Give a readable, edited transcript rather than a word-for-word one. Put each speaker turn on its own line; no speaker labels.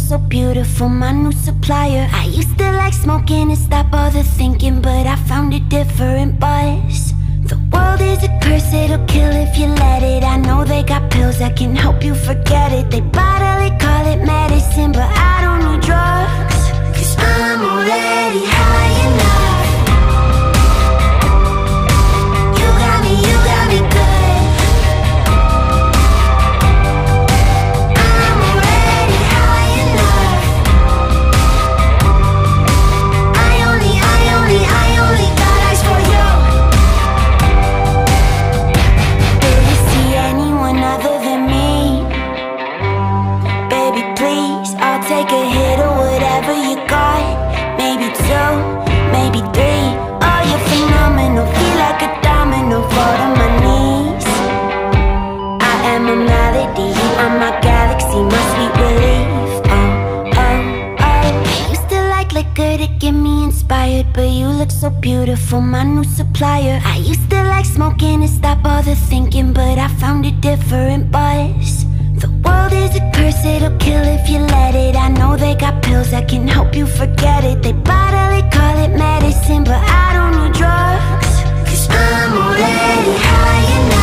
so beautiful, my new supplier. I used to like smoking and stop all the thinking, but I found a different buzz. The world is a curse, it'll kill if you let it. I know they got pills that can help you forget it. They bottle it, call it medicine, but I don't need drugs, 'cause I'm already high enough. You got me good. I'm already high enough. I only got eyes for you. Do you see anyone other than me? Baby, please, I'll take a hit of whatever you got. Maybe two, maybe three. Oh, you're phenomenal, feel like a domino, fall to my knees. I am a melody, you are my galaxy, my sweet relief. Oh, oh, oh. I used to like liquor to get me inspired, but you look so beautiful, my new supplier. I used to like smoking and stop all the thinking, but I found a different buzz. The world is a curse, it'll kill if you let it. I know they got pills that can help you forget it. They bottle it, call it medicine, but I don't need drugs, 'cause I'm already high enough.